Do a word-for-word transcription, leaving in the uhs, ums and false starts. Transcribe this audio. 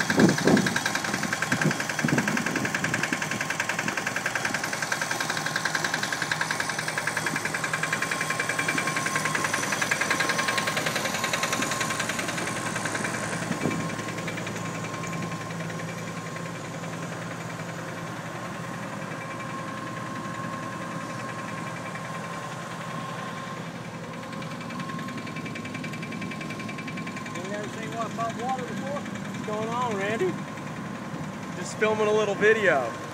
About water before? What's going on, Randy? Just filming a little video.